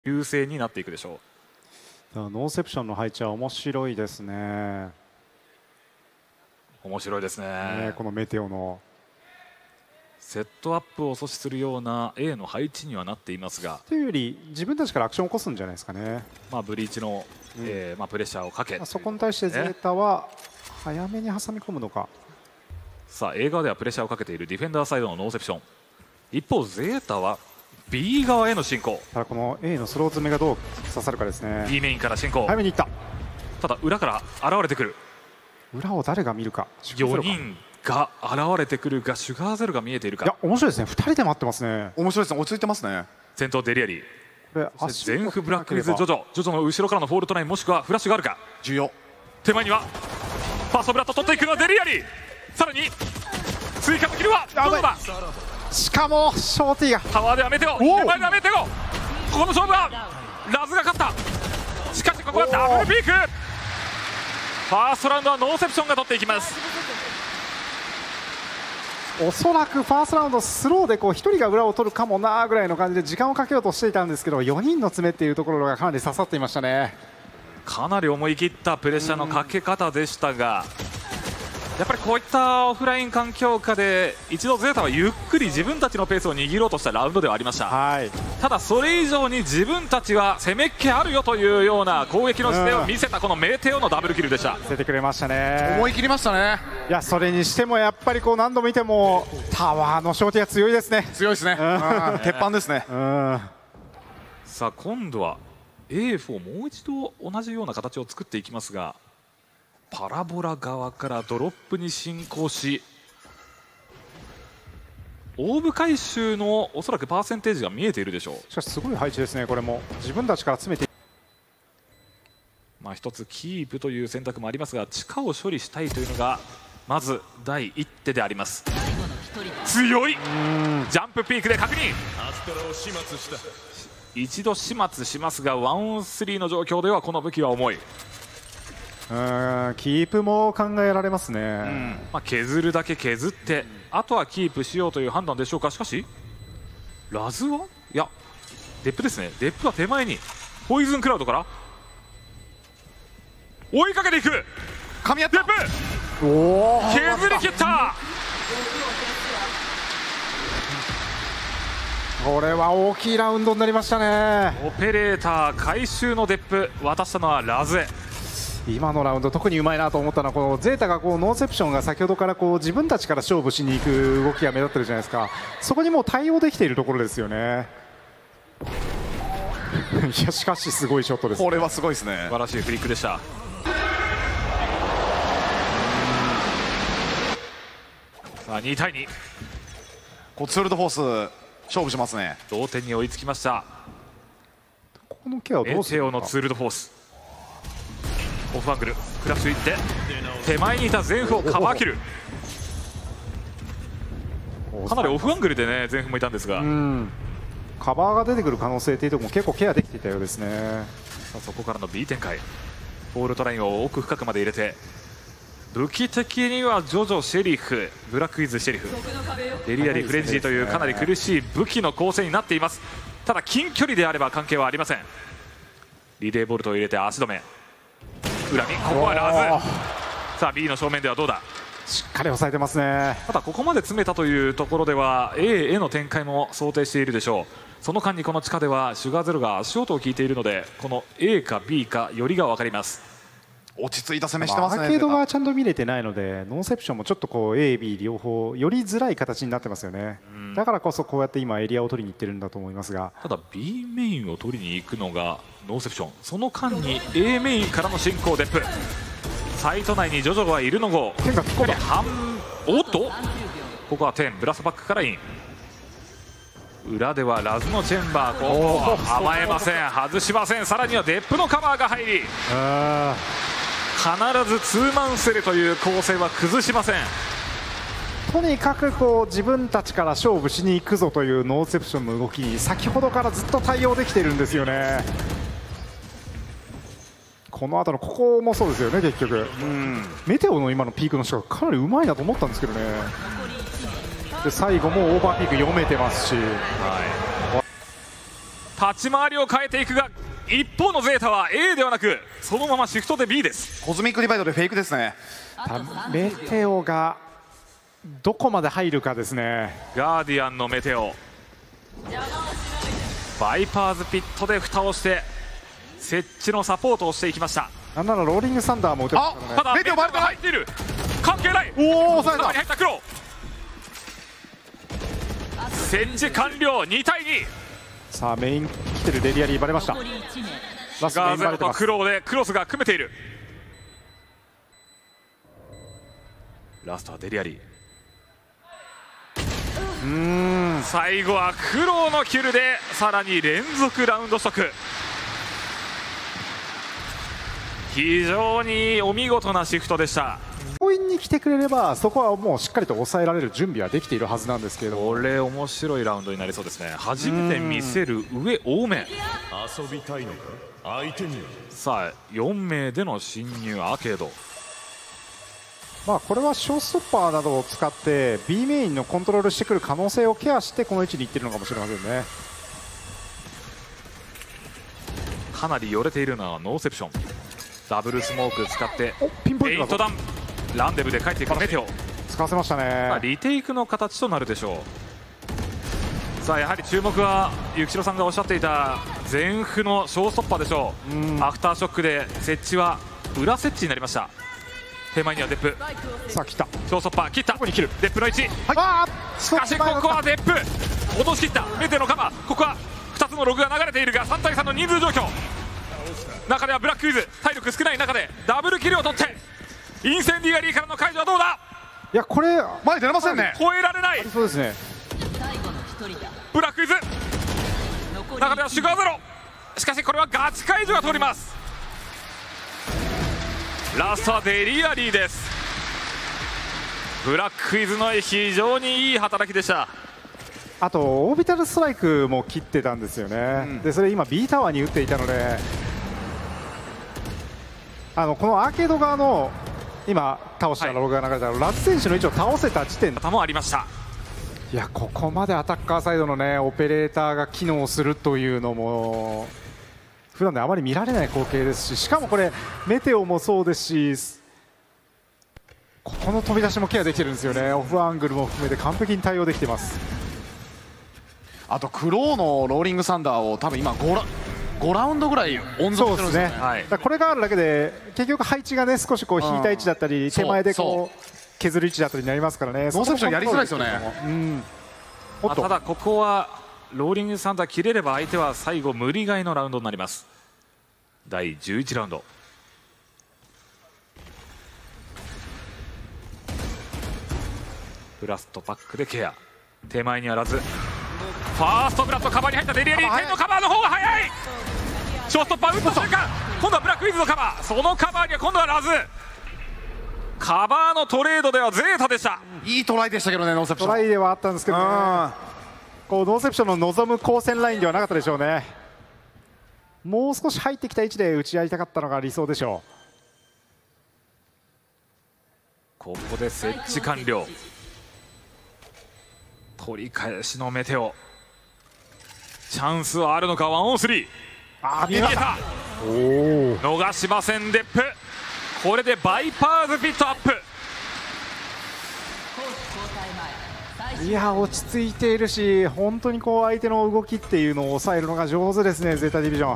優勢になっていくでしょう。ノーセプションの配置は面白いですね。 面白いですね。 このメテオのセットアップを阻止するような A の配置にはなっていますが、 というより自分たちからアクションを起こすんじゃないですかね。 ブリーチの、プレッシャーをかけ、 そこに対してゼータは早めに挟み込むのか。 さあ A 側ではプレッシャーをかけているディフェンダーサイドのノーセプション。一方ゼータは B 側への進行。 ただこの A のスロー詰めがどう刺さるかですね。 B メインから進行。 早めにいった。 ただ裏から現れてくる。 裏を誰が見るか。 4人が現れてくるがシュガーゼロが見えているか。 いや面白いですね。2人で待ってますね。 面白いですね。落ち着いてますね。 先頭デリアリー。 これゼンフブラックウィズジョジョの後ろからのフォールトラインもしくはフラッシュがあるか。 重要。 手前にはファーストブラッド取っていくのはデリアリー。さらに追加のキルはどうだ。 しかもショーティーがタワーではメテオ、手前ではメテオ。ここの勝負はラズが勝った。しかしここはダブルピーク。ファーストラウンドはノーセプションが取っていきます。 おそらくファーストラウンドスローで1人が裏を取るかもなぐらいの感じで時間をかけようとしていたんですけど、4人の詰めっていうところがかなり刺さっていましたね。 かなり思い切ったプレッシャーのかけ方でしたが、やっぱりこういったオフライン環境下で一度ゼータはゆっくり自分たちのペースを握ろうとしたラウンドではありました。ただそれ以上に自分たちは攻めっ気あるよというような攻撃の姿勢を見せたこのメテオのダブルキルでした。 見せてくれましたね。 思い切りましたね。 いやそれにしてもやっぱり何度見てもタワーのショーティーが強いですね。 強いですね。鉄板ですね。 さあ今度は A4 もう一度同じような形を作っていきますが、パラボラ側からドロップに進行し、オーブ回収のおそらくパーセンテージが見えているでしょう。 しかしすごい配置ですね。これも自分たちから詰めて一つキープという選択もありますが、地下を処理したいというのがまず第一手であります。強いジャンプピークで確認。一度始末しますが 1-3 の状況ではこの武器は重い。 キープも考えられますね。 削るだけ削ってあとはキープしようという判断でしょうか。しかしラズはいやデップですね。デップは手前にポイズンクラウドから追いかけていく。 噛み合った。 デップ削り切った。 これは大きいラウンドになりましたね。 オペレーター回収のデップ渡したのはラズエ。 今のラウンド特にうまいなと思ったのはこのゼータがノーセプションが先ほどから自分たちから勝負しに行く動きが目立ってるじゃないですか。そこにもう対応できているところですよね。いやしかしすごいショットです。 これはすごいですね。 素晴らしいフリックでした。さあ2対2、 ツールドフォース勝負しますね。 同点に追いつきました。 ここのケアをどうするのか。 メテオのツールドフォースオフアングルクラッシュいって手前にいたゼンフをカバーキル。かなりオフアングルでねゼンフもいたんですが、 カバーが出てくる可能性というところも結構ケアできていたようですね。 そこからの B 展開、フォールトラインを奥深くまで入れて、武器的にはジョジョ、シェリフ、ブラックイズシェリフ、デリアリ、フレンジーというかなり苦しい武器の構成になっています。ただ近距離であれば関係はありません。リレーボルトを入れて足止め、裏にここはラズ。さあ B の正面ではどうだ。 しっかり抑えてますね。 ただここまで詰めたというところでは A への展開も想定しているでしょう。その間にこの地下ではシュガーゼロが足音を聞いているので、この A か B かよりが分かります。 落ち着いた攻めしてますね。 アーケードがちゃんと見れてないのでノーセプションもちょっとA、B 両方よりづらい形になってますよね。だからこそこうやって今エリアを取りに行ってるんだと思いますが、 ただ B メインを取りに行くのがノーセプション、その間に A メインからの進行デップ、サイト内にジョジョがいるのをおっとここは10ブラスバックからイン。裏ではラズのチェンバー、ここは甘えません、外しません。さらにはデップのカバーが入り、必ずツーマンセルという構成は崩しません。 とにかく自分たちから勝負しに行くぞというノーセプションの動きに先ほどからずっと対応できているんですよね。この後のここもそうですよね。結局メテオの今のピークの仕方かなりうまいなと思ったんですけどね。で最後もオーバーピーク読めてますし、 立ち回りを変えていくが、一方のゼータは A ではなくそのままシフトで B です。 コズミックディバイドでフェイクですね。 メテオがどこまで入るかですね。 ガーディアンのメテオ、バイパーズピットで蓋をして設置のサポートをしていきました。 なんならローリングサンダーも打てますからね。 ただメテオが入っている、関係ない。 おお、抑中にえ入った黒、設置完了。2対2。 さあメイン来てるデリアリーバレました。ラストメガーゼロとインバレてます。 黒でクロスが組めている。ラストはデリアリー。最後は黒のキルでさらに連続ラウンド取得。非常にお見事なシフトでした。 強引に来てくれればそこはもうしっかりと抑えられる準備はできているはずなんですけれども、 これ面白いラウンドになりそうですね。初めて見せる上多め。 遊びたいのか相手に。 さあ4名での侵入アーケード。 まあこれはショーストッパーなどを使って B メインのコントロールしてくる可能性をケアしてこの位置に行ってるのかもしれませんね。 かなりよれているのはノーセプション。ダブルスモーク使ってピンポイントだぞ。 ペイントダウン、ランデブで帰っていくメテオ。 使わせましたね。 リテイクの形となるでしょう。さあやはり注目は幸代さんがおっしゃっていた全フのショーストッパーでしょう。アフターショックで設置は裏設置になりました。手前にはデップ、 さあ来た。 ショーストッパー切った。 ここに切る。 デップの位置、 あしかしここはデップ落としきった。メテのカバー、ここは2つのログが流れているが3対3の人数状況。中ではブラックウィズ体力少ない中でダブルキルを取ってインセンディアリーからの解除はどうだ。 いやこれ前出れませんね。 超えられない。 そうですね。 ブラックウィズ中ではシュガーゼロ、しかしこれはガチ解除が通ります。ラストはデリアリーです。ブラックウィズの非常にいい働きでした。 あとオービタルストライクも切ってたんですよね。でそれ今 B タワーに打っていたので、このアーケード側の今倒したログが流れたラズ選手の位置を倒せた時点で、 もありました。 いやここまでアタッカーサイドのねオペレーターが機能するというのも普段であまり見られない光景ですし、しかもこれメテオもそうですし、ここの飛び出しもケアできてるんですよね。オフアングルも含めて完璧に対応できてます。 あとクローのローリングサンダーを多分今5ラウンドぐらい温存してるんですよね。 はい、 だからこれがあるだけで結局配置がね少しこう引いた位置だったり手前でこう削る位置だったりになりますからね。 ノーセプションやりづらいですよね。 ただここはローリングサンダー切れれば相手は最後無理買いのラウンドになります。第11ラウンド。ブラストパックでケア、手前にあらずファーストブラストカバーに入ったデリアリー、点のカバーの方が早い。ショーストッパー打った瞬間今度はブラックウィズのカバー、そのカバーには今度はラズ。カバーのトレードではゼータでした。 いいトライでしたけどね、ノーセプション。 トライではあったんですけどね、こうノーセプションの望む光線ラインではなかったでしょうね。もう少し入ってきた位置で打ち合いたかったのが理想でしょう。 ここで設置完了。取り返しのメテオ、チャンスはあるのか。1-on-3、逃げた。逃しませんデップ。これでバイパーズピットアップ。 いや落ち着いているし、本当にこう相手の動きっていうのを抑えるのが上手ですね、ゼータディビジョン。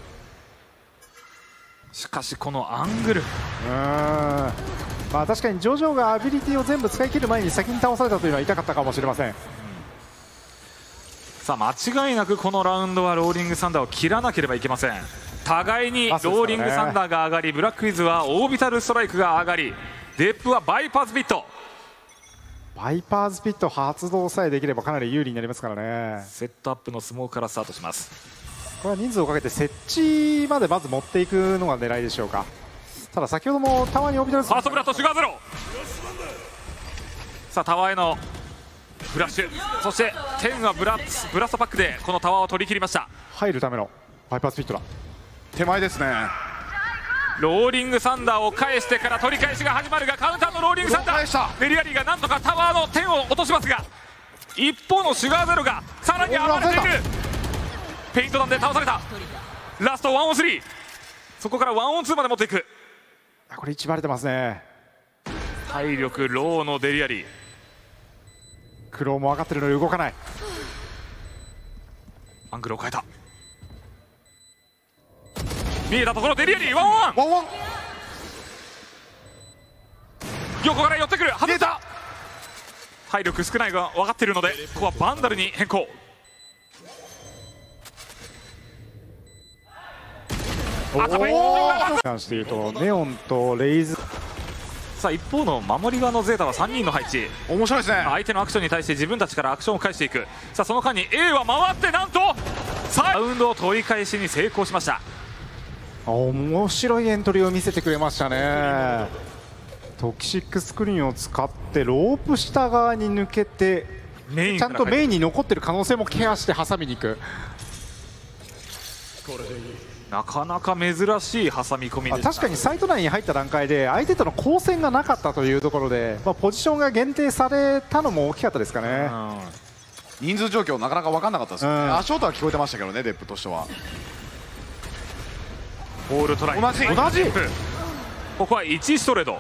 しかしこのアングル、 まあ確かにジョジョがアビリティを全部使い切る前に先に倒されたというのは痛かったかもしれません。 さあ間違いなくこのラウンドはローリングサンダーを切らなければいけません。互いにローリングサンダーが上がり、ブラックウィズはオービタルストライクが上がり、デップはバイパーズピット。 バイパーズピット発動さえできればかなり有利になりますからね。 セットアップのスモークからスタートします。 これは人数をかけて設置までまず持っていくのが狙いでしょうか。ただ先ほどもタワーにオービタルスファーストブラッドシュガーゼロ。さあタワーへのフラッシュ、そして10はブラストパックでこのタワーを取り切りました。 入るためのバイパーズピットだ。 手前ですね。 ローリングサンダーを返してから取り返しが始まるが、カウンターのローリングサンダー、ベリアリーがなんとかタワーの点を落としますが、一方のシュガーゼロがさらに暴れている。 ペイント弾で倒された。ラスト 1on3、 そこから 1on2 まで持っていく。 これ一番バレてますね。 体力ローのデリアリ。 クローも分かってるので動かない。 アングルを変えた。見えたところデリアリー 1on1。 ワンワン横から寄ってくる。外出した。体力少ないが分かっているのでここはバンダルに変更。頭に関して言うとネオンとレイズ、 さあ一方の守り側のゼータは3人の配置。 面白いですね。 相手のアクションに対して自分たちからアクションを返していく。さあその間に A は回ってなんとラウンドを取り返しに成功しました。 面白いエントリーを見せてくれましたね。トキシックスクリーンを使ってロープ下側に抜けてちゃんとメインに残ってる可能性もケアして挟みに行く。 なかなか珍しい挟み込みで確かにサイト内に入った段階で相手との交戦がなかったというところで、ポジションが限定されたのも大きかったですかね。 人数状況なかなか分かんなかったですよね。足音は聞こえてましたけどね、デップとしては。 ボールトライ同じここは1ストレート。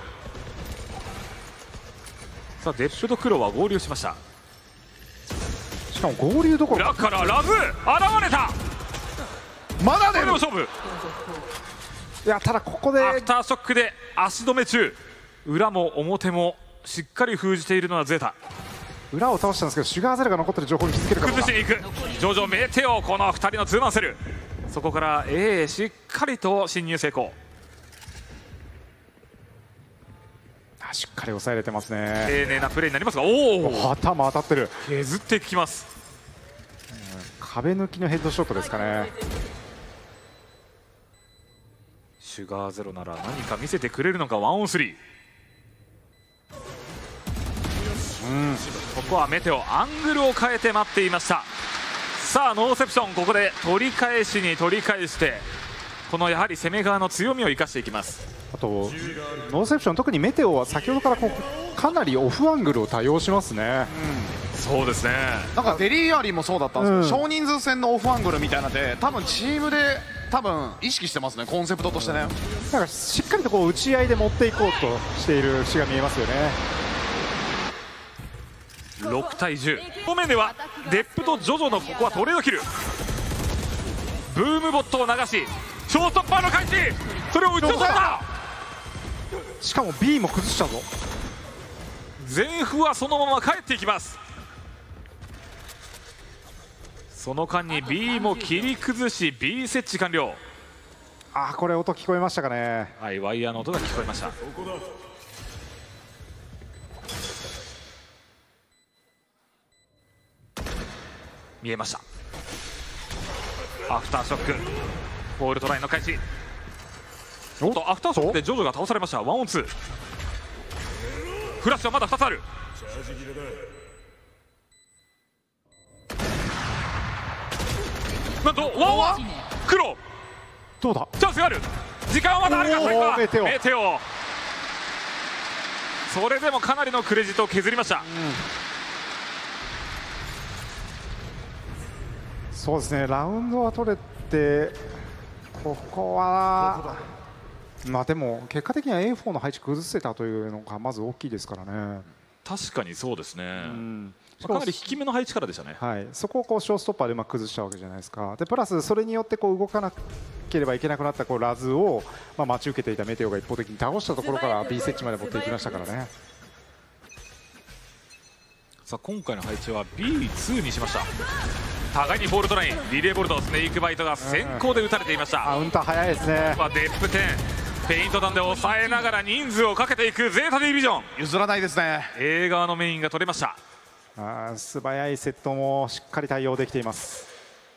さあデップと黒は合流しました。 しかも合流どころ裏からラズ現れた。 まだね。 これでも勝負。 いやただここでアフターショックで足止め中。裏も表もしっかり封じているのはゼータ。 裏を倒したんですけどシュガーゼロが残ってる情報に気づけるかどうか。 崩しに行くジョジョメテオ。この2人のツーマンセル。そこから A へしっかりと侵入成功。 しっかり抑えれてますね。 丁寧なプレーになりますが、おお頭当たってる。 削っていきます。 壁抜きのヘッドショットですかね。 シュガーゼロなら何か見せてくれるのか。 1on3。ここはメテオアングルを変えて待っていました。さあノーセプション、ここで取り返しに取り返してこのやはり攻め側の強みを生かしていきます。 あとノーセプション、特にメテオは先ほどからかなりオフアングルを多用しますね。 そうですね。 なんかデリーアリーもそうだったんですけど、少人数戦のオフアングルみたいなので多分チームで意識してますね、コンセプトとしてね。 なんかしっかりと打ち合いで持っていこうとしている節が見えますよね。 6対10。正面ではデップとジョジョのここはトレードキル。ブームボットを流しショートッパーの開始、それを打ち落とした。 しかも B も崩したぞ。 全フはそのまま帰っていきます。その間に B も切り崩し B 設置完了。 これ音聞こえましたかね。 はい、ワイヤーの音が聞こえました。見えました。アフターショックボールトライの開始。おっとアフターショックでジョジョが倒されました。 1on2。 フラッシュはまだ2つある。なんと1-1。黒どうだ。 チャンスがある。時間はまだあるが、これはメテオメテオ。それでもかなりのクレジットを削りました。 そうですね、ラウンドは取れて、ここはでも結果的には A4 の配置崩せたというのがまず大きいですからね。 確かにそうですね。かなり低めの配置からでしたね。 はい、そこをショーストッパーでうまく崩したわけじゃないですか。でプラスそれによって動かなければいけなくなったラズを、待ち受けていたメテオが一方的に倒したところから B 設置まで持っていきましたからね。 さあ今回の配置は B2 にしました。互いにボールトライン、リレーボルト、スネークバイトが先行で打たれていました。 カウンター早いですね。 デップ10、ペイント弾で抑えながら人数をかけていくゼータディビジョン。 譲らないですね。 A 側のメインが取れました。 素早いセットもしっかり対応できています。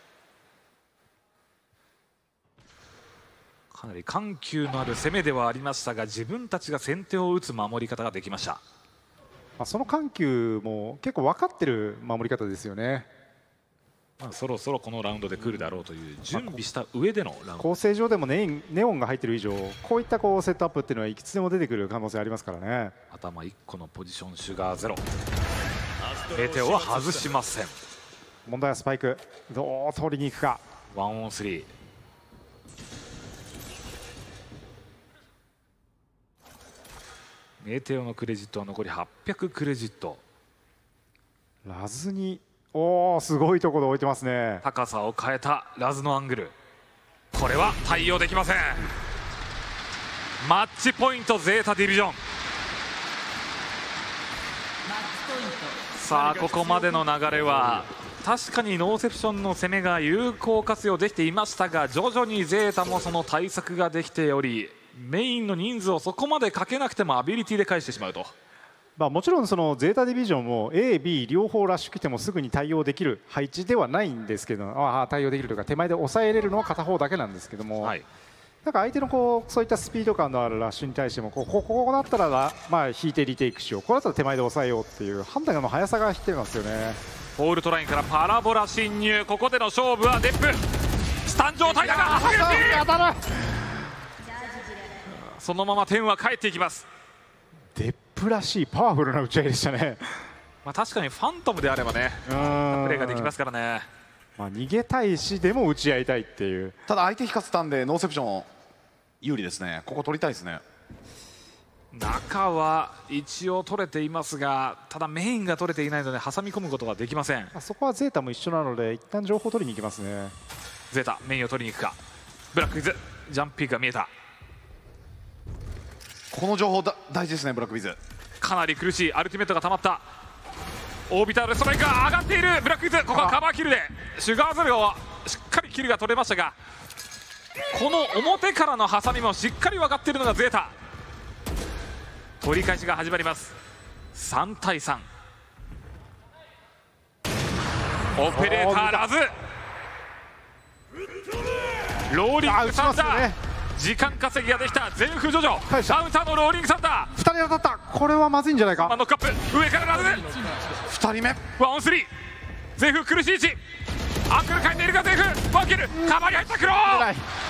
かなり緩急のある攻めではありましたが、自分たちが先手を打つ守り方ができました。 その緩急も結構分かってる守り方ですよね。 そろそろこのラウンドで来るだろうという準備した上でのラウンド。 構成上でもネオンが入っている以上、こういったセットアップっていうのはいくつでも出てくる可能性ありますからね。 頭1個のポジションシュガーゼロ。メテオは外しません。 問題はスパイクどう取りに行くか。 ワンオンスリー。メテオのクレジットは残り800クレジット。 ラズにおおすごいところで置いてますね。 高さを変えたラズのアングル、これは対応できません。マッチポイントゼータディビジョン。さあここまでの流れは確かにノーセプションの攻めが有効活用できていましたが、徐々にゼータもその対策ができており、メインの人数をそこまでかけなくてもアビリティで返してしまうと。 まあもちろんそのゼータディビジョンも A、B 両方ラッシュ来てもすぐに対応できる配置ではないんですけど、対応できるというか手前で抑えれるのは片方だけなんですけども、 はい、 なんか相手のそういったスピード感のあるラッシュに対してもここだったらまあ引いてリテイクしよう、これだったら手前で抑えようっていう判断の速さが来てますよね。 フォールトラインからパラボラ侵入、ここでの勝負はデップスタン状態だが当たる。 そのまま点は返っていきます。 デップらしいパワフルな打ち合いでしたね。 まあ確かにファントムであればねプレーができますからね。 まあ逃げたいしでも打ち合いたいっていう。 ただ相手引かせたんでノーセプション有利ですね。ここ取りたいですね。 中は一応取れていますが、ただメインが取れていないので挟み込むことができません。 そこはゼータも一緒なので一旦情報取りに行きますね。 ゼータメインを取りに行くか。ブラックイズジャンプピークが見えた。 この情報大事ですね。ブラックビズかなり苦しい。アルティメットが溜まった。オービタルストライクが上がっている。ブラックイズここはカバーキルでシュガーズルをしっかりキルが取れましたが、この表からのハサミもしっかり分かっているのがゼータ。取り返しが始まります。3対3。オペレーターラズローリングサンダー、時間稼ぎができた。全フジョジョダウンターのローリングサンダー 2人当たった。これはまずいんじゃないか。 ノックアップ上からラズ 2人目ワンオンスリー。ゼフ苦しい位置アングル変えているがゼフワンキルカバーに入った。クロー